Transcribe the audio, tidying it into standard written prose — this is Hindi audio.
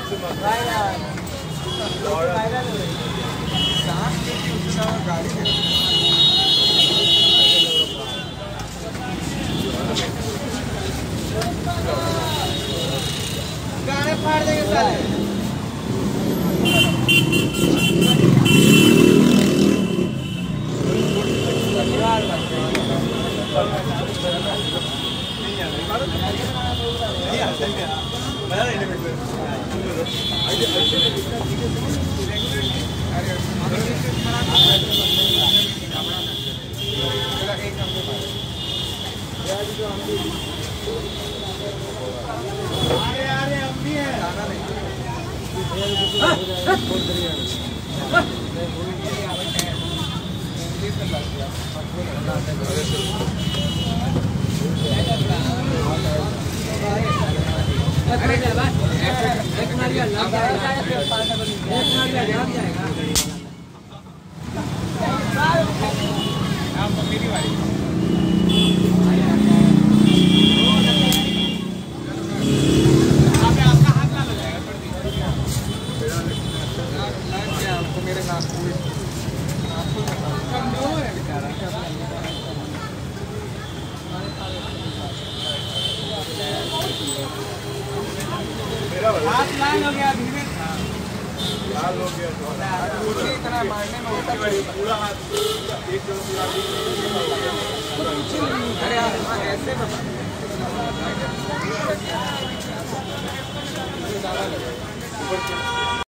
गाने फाड़ देंगे साले। हाथ लाल हो गया, धीरे लाल हो गया, इतना मारने में होता पूरा हाथ एक अरे ऐसे बता